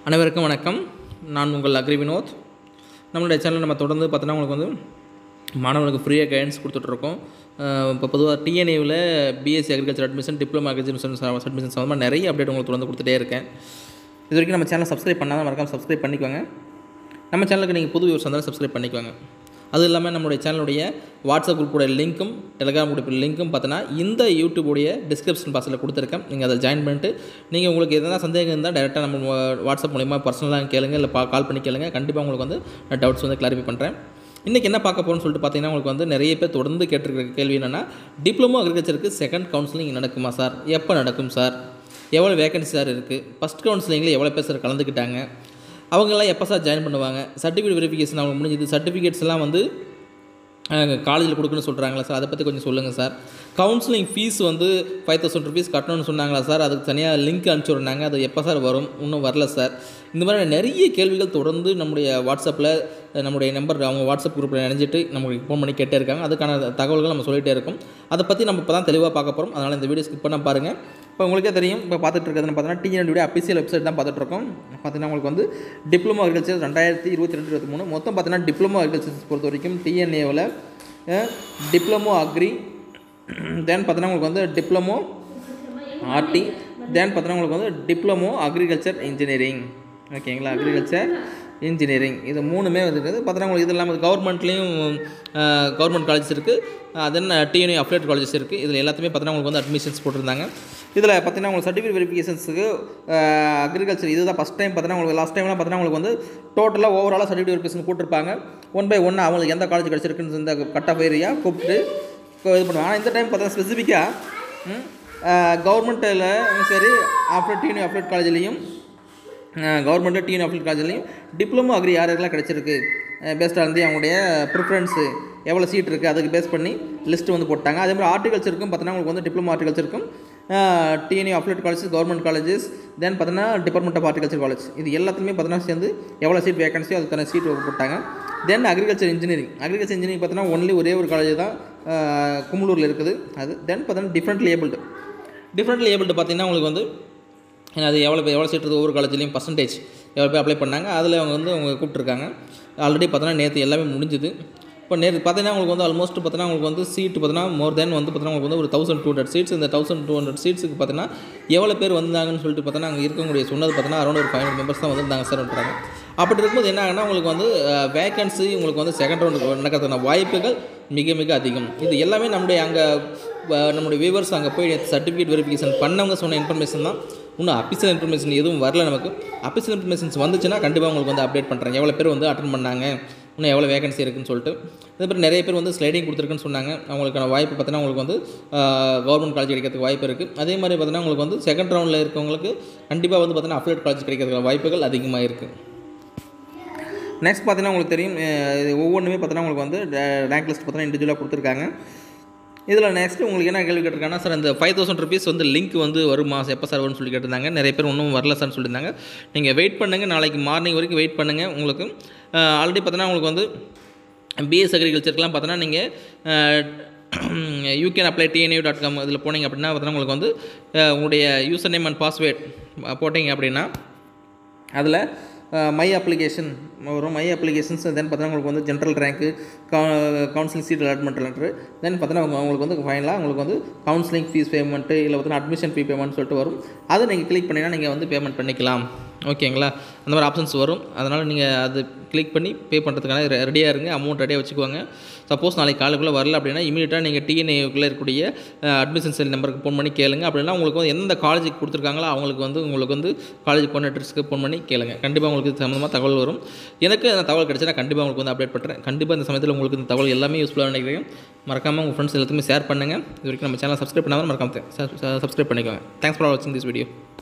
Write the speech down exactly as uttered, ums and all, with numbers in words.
அனைவருக்கும் வணக்கம். நான் உங்கள் அக்ரி வினோத். நம்மளுடைய சேனலில் நம்ம தொடர்ந்து பார்த்தோன்னா உங்களுக்கு வந்து மாணவர்களுக்கு ஃப்ரீயாக கைடன்ஸ் கொடுத்துட்ருக்கோம். இப்போ பொதுவாக டிஎன்ஏவில் BSc agriculture admission, diploma agri admission சம்மந்தமாக நிறைய அப்டேட் உங்களுக்கு தொடர்ந்து கொடுத்துட்டே இருக்கேன். இது வரைக்கும் நம்ம சேனலை சப்ஸ்கிரைப் பண்ணாமல் மறக்காமல் சப்ஸ்கிரைப் பண்ணிக்கோங்க. நம்ம சேனலுக்கு நீங்கள் புது வியூவர்ஸ் இருந்தாலும் சப்ஸ்கிரைப் பண்ணிக்கோங்க. அது இல்லாமல் நம்மளுடைய சேனலுடைய வாட்ஸ்அப் குரூப்போடைய லிங்க்கும் டெலிகிராம் குரூப் லிங்க்கும் பார்த்தோன்னா இந்த யூடியூபுடைய டிஸ்கிரிப்ஷன் பாக்ஸில் கொடுத்துருக்கேன். நீங்கள் அதை ஜாயின் பண்ணிட்டு நீங்கள் உங்களுக்கு எதனா சந்தேகம் இருந்தால் டேரெக்டாக நம்ம வாட்ஸ்அப் மூலிமா பர்சனலாக கேளுங்க, இல்லை கால் பண்ணி கேளுங்க. கண்டிப்பாக உங்களுக்கு வந்து நான் டவுட்ஸ் வந்து கிளாரிஃபை பண்ணுறேன். இன்றைக்கி என்ன பார்க்க போகிறோம்னு சொல்லிட்டு பார்த்தீங்கன்னா, உங்களுக்கு வந்து நிறைய பேர் தொடர்ந்து கேட்டிருக்கிற கேள்வி என்னென்னா, டிப்ளமோ அக்ரிகல்ச்சருக்கு செகண்ட் கவுன்சிலிங் நடக்குமா சார்? எப்போ நடக்கும் சார்? எவ்வளோ வேகன்சி சார் இருக்குது? ஃபஸ்ட் கவுன்சிலிங்கில் எவ்வளோ பேர் சார் கலந்துக்கிட்டாங்க? அவங்கெல்லாம் எப்போ சார் ஜாயின் பண்ணுவாங்க? சர்டிஃபிகேட் வெரிஃபிகேஷன் அவங்க முடிஞ்சது. சர்டிஃபிகேட்ஸ் எல்லாம் வந்து காலேஜில் கொடுக்குன்னு சொல்கிறாங்களா சார்? அதை பற்றி கொஞ்சம் சொல்லுங்கள் சார். கவுன்சிலிங் ஃபீஸ் வந்து ஃபைவ் தௌசண்ட் ருபீஸ் கட்டணும்னு சொன்னாங்களா சார்? அதுக்கு தனியாக லிங்க் அனுப்பிச்சி விட்றாங்க. அது எப்போ சார் வரும்? இன்னும் வரல சார். இந்த மாதிரி நிறைய கேள்விகள் தொடர்ந்து நம்முடைய வாட்ஸ்அப்பில் நம்முடைய நம்பர் அவங்க வாட்ஸ்அப் குரூப்பில் நினைஞ்சிட்டு நமக்கு ஃபோன் பண்ணி கேட்டே இருக்காங்க. அதுக்கான தகவல்கள் நம்ம சொல்லிகிட்டே இருக்கோம். அதை பற்றி நம்ம இப்போ தான் தெளிவாக பார்க்க போகிறோம். அதனால் இந்த வீடியோ ஸ்கிப் பண்ண பாருங்கள். இப்போ உங்களுக்கே தெரியும், இப்போ பார்த்துட்டு இருக்கிறதுன்னு பார்த்தீங்கன்னா டிஎன்ஏ அஃபிஷியல் வெப்சைட் தான் பார்த்துட்ருக்கோம். பார்த்தீங்கன்னா உங்களுக்கு வந்து டிப்ளமோ அக்ரிகல்ச்சர் ரெண்டாயிரத்தி இருபத்தி ரெண்டு இருபத்தி மூணு மொத்தம் பார்த்தீங்கன்னா டிப்ளமோ அக்ரிகல்ச்சர் பொறுத்த வரைக்கும் டிஎன்ஏவில் டிப்ளமோ அக்ரி, தென் பார்த்தீங்கன்னா உங்களுக்கு வந்து டிப்ளமோ ஆர்டி, தென் பார்த்தீங்கன்னா உங்களுக்கு வந்து டிப்ளமோ அக்ரிகல்ச்சர் இன்ஜினியரிங். ஓகேங்களா? அக்ரிகல்ச்சர் இன்ஜினியரிங் இது மூணுமே வந்துருக்குது. பார்த்தீங்கன்னா உங்களுக்கு இது இல்லாமல் கவர்மெண்ட்லேயும் கவர்மெண்ட் காலேஜஸ் இருக்குது, தென் டிஎன்ஏ அஃபிலியேட் காலேஜஸ் இருக்குது. இதில் எல்லாத்துமே பார்த்தீங்கன்னா உங்களுக்கு வந்து அட்மிஷன்ஸ் போட்டிருந்தாங்க. இதில் பார்த்தீங்கன்னா உங்களுக்கு சர்டிஃபிகேட் வெரிஃபிகேஷன்ஸுக்கு அக்ரிகல்ச்சர் இது தான் ஃபஸ்ட் டைம். பார்த்தீங்கன்னா உங்களுக்கு லாஸ்ட் டைம்லாம் பார்த்தீங்கன்னா உங்களுக்கு வந்து டோட்டலாக ஓவராலாக சர்டிஃபிகேட் வெரிஃபிகேஷன் போட்டிருப்பாங்க. ஒன் பை ஒன்று அவங்களுக்கு எந்த காலேஜ் கிடச்சிருக்குன்னு இந்த கட் ஆஃப் ஏரியா கூப்பிட்டு இது பண்ணுவாங்க. ஆனால் இந்த டைம் பார்த்தீங்கன்னா ஸ்பெசிஃபிக்காக கவர்மெண்ட்டில் சரி அஃபிலியேட் டிஎன்ஏ அஃபிலியேட் காலேஜ்லேயும் கவர்மெண்ட்டில் டிஎன்ஏ அஃபிலியேட் காலேஜ்லேயும் டிப்ளமோ அக்ரி யார் யாரெல்லாம் கிடச்சிருக்கு பேஸ்டாக இருந்து அவங்களுடைய ப்ரிஃபரன்ஸு எவ்வளோ சீட் இருக்குது அதுக்கு பேஸ் பண்ணி லிஸ்ட்டு வந்து போட்டாங்க. அதே மாதிரி ஆர்டிகல்ச்சருக்கும் பார்த்தீங்கன்னா உங்களுக்கு வந்து டிப்ளமோ ஆர்டிகல்ச்சருக்கும் TNA affiliate colleges, government colleges, then பார்த்தீங்கன்னா டிபார்ட்மெண்ட் ஆஃப் ஆர்டிகல்ச்சர் காலேஜ் இது எல்லாத்துலேயுமே பார்த்தீங்கன்னா சேர்ந்து எவ்வளோ சீட் வேகன்சியோ அதுக்கான சீட் போட்டாங்க. Then agriculture engineering agriculture engineering பார்த்தீங்கன்னா ஒன்லி ஒரே ஒரு காலேஜ் தான் கும்பலூரில் இருக்குது. அது தென் பார்த்தீங்கன்னா டிஃப்ரெண்ட் லேபிள்டு டிஃப்ரெண்ட் லேபிள்டு பார்த்தீங்கன்னா உங்களுக்கு வந்து அது எவ்வளோ பேர் எவ்வளோ சீட் இருக்குது ஒவ்வொரு காலேஜ்லேயும் பர்சன்டேஜ் எவ்வளோ பேர் அப்ளை பண்ணாங்க. அதில் அவங்க வந்து அவங்க கூப்பிட்ருக்காங்க. ஆல்ரெடி பார்த்தீங்கன்னா நேற்று எல்லாமே முடிஞ்சுது. இப்போ நேற்று பார்த்தீங்கன்னா உங்களுக்கு வந்து ஆல்மோஸ்ட் பார்த்தீங்கன்னா உங்களுக்கு வந்து சீட்டு பார்த்தீங்கன்னா மோர் தென் வந்து பார்த்தீங்கன்னா உங்களுக்கு வந்து ஒரு தௌசண்ட் டூ ஹண்ட்ரட் சீட்ஸ். இந்த தௌசண்ட் டூ ஹண்ட்ரட் சீட்ஸுக்கு பார்த்தீங்கன்னா எவ்வளோ பேர் வந்தாங்கன்னு சொல்லிட்டு பார்த்தீங்கன்னா அங்கே இருக்கக்கூடிய சொன்னது பார்த்தீங்கன்னா அரௌண்ட் ஒரு ஃபைவ் ஹண்ட்ரட் மெம்பர்ஸ் தான் வந்திருந்தாங்க சார் பண்ணுறாங்க. அப்படி இருக்கும்போது என்ன ஆகுனா உங்களுக்கு வந்து வேகன்சி உங்களுக்கு வந்து செகண்ட் ரவுண்டுக்கு நடக்கிறதுக்கான வாய்ப்புகள் மிக மிக அதிகம். இது எல்லாமே நம்முடைய அங்கே நம்முடைய வியூவர்ஸ் அங்கே போய் சர்டிஃபிகேட் வெரிஃபிகேஷன் பண்ணவங்க சொன்ன இன்ஃபர்மேஷன் தான். இன்னும் அஃபிஷியல் இன்ஃபர்மேஷன் எதுவும் வரல நமக்கு. அஃபிஷியல் இன்ஃபர்மேஷன்ஸ் வந்துச்சுன்னா கண்டிப்பாக உங்களுக்கு வந்து அப்டேட் பண்ணுறாங்க. எவ்வளோ பேர் வந்து அட்டன் பண்ணாங்க, இன்னும் எவ்வளோ வேகன்சி இருக்குன்னு சொல்லிட்டு. அதே மாதிரி நிறைய பேர் வந்து ஸ்லைடிங் கொடுத்துருக்குன்னு சொன்னாங்க. அவங்களுக்கான வாய்ப்பு பார்த்தீங்கன்னா உங்களுக்கு வந்து கவர்மெண்ட் காலேஜ் கிடைக்கிறதுக்கு வாய்ப்பு இருக்குது. அதே மாதிரி பார்த்தீங்கன்னா உங்களுக்கு வந்து செகண்ட் ரவுண்டில் இருக்கவங்களுக்கு கண்டிப்பாக வந்து பார்த்தீங்கன்னா அஃபிலியேட் காலேஜ் கிடைக்கிறதுக்கான வாய்ப்புகள் அதிகமாக இருக்குது. நெக்ஸ்ட் பார்த்தீங்கன்னா உங்களுக்கு தெரியும், இது ஒவ்வொன்றுமே பார்த்தீங்கன்னா உங்களுக்கு வந்து ரேங்க் லிஸ்ட் பார்த்தீங்கன்னா இண்டிவிஜுவலாக கொடுத்துருக்காங்க. இதில் நெக்ஸ்ட்டு உங்களுக்கு என்ன கேள்வி கேட்டிருக்காங்கன்னா, சார் இந்த ஃபைவ் தௌசண்ட் ருபீஸ் வந்து லிங்க் வந்து வருமா, எப்போ சார் வரும்னு சொல்லி கேட்டிருந்தாங்க. நிறைய பேர் ஒன்றும் வரல சார்னு சொல்லியிருந்தாங்க. நீங்கள் வெயிட் பண்ணுங்கள், நாளைக்கு மார்னிங் வரைக்கும் வெயிட் பண்ணுங்கள். உங்களுக்கு ஆல்ரெடி பார்த்தீங்கன்னா உங்களுக்கு வந்து பிஎஸ் அக்ரிகல்ச்சருக்குலாம் பார்த்தோன்னா நீங்கள் you can apply TNA dot com இதில் போனீங்க அப்படின்னா பார்த்தீங்கன்னா உங்களுக்கு வந்து உங்களுடைய யூசர் நேம் அண்ட் பாஸ்வேர்ட் போட்டிங்க அப்படின்னா அதில் மை அப்ளிகேஷன் வரும். மை அப்ளிகேஷன்ஸ் தென் பார்த்தீங்கன்னா உங்களுக்கு வந்து ஜென்ரல் ரேங்க்கு counselling seat allotment letter, then பார்த்தீங்கன்னா உங்களுக்கு வந்து ஃபைனலாக உங்களுக்கு வந்து கவுன்சிலிங் ஃபீஸ் பேமெண்ட்டு இல்லை பார்த்தீங்கன்னா அட்மிஷன் ஃபீ பேமெண்ட் சொல்லிட்டு வரும். அதை நீங்கள் கிளிக் பண்ணிங்கன்னா நீங்கள் வந்து பேமெண்ட் பண்ணிக்கலாம். ஓகேங்களா? அந்த மாதிரி ஆப்ஷன்ஸ் வரும். அதனால் நீங்கள் அது கிளிக் பண்ணி பே பண்ணுறதுக்கான ரெடியாக இருங்க. அமௌண்ட் ரெடியாக வச்சுக்குவாங்க. சப்போஸ் நாளைக்கு காலைக்குள்ளே வரல அப்படின்னா இமீடியட்டாக நீங்கள் டிஎன்ஏக்குள்ளே இருக்கக்கூடிய அட்மிஷன் செல் நம்பருக்கு ஃபோன் பண்ணி கேளுங்க. அப்படின்னா உங்களுக்கு வந்து எந்த காலேஜுக்கு கொடுத்துருக்காங்களோ அவங்களுக்கு வந்து உங்களுக்கு வந்து காலேஜ் கோஆர்டினேட்டர்ஸ்க்கு ஃபோன் பண்ணி கேளுங்க. கண்டிப்பாக உங்களுக்கு இது சம்மந்தமாக தகவல் வரும். எனக்கு அந்த தகவல் கிடச்சா நான் கண்டிப்பாக உங்களுக்கு வந்து அப்டேட் பண்ணுறேன். கண்டிப்பாக இந்த சமயத்தில் உங்களுக்கு இந்த தகவல் எல்லாமே யூஸ்ஃபுல்லாக நினைக்கிறேன். மறக்காமல் உங்கள் ஃப்ரெண்ட்ஸ் எல்லாத்துக்குமே ஷேர் பண்ணுங்கள். இது வரைக்கும் நம்ம சேனல் சப்ஸ்கிரைப் பண்ணாமல் மறக்காம சப்ஸ்கிரைப் பண்ணிக்கோங்க. தேங்க்ஸ் ஃபார் வாட்சிங் திஸ் வீடியோ.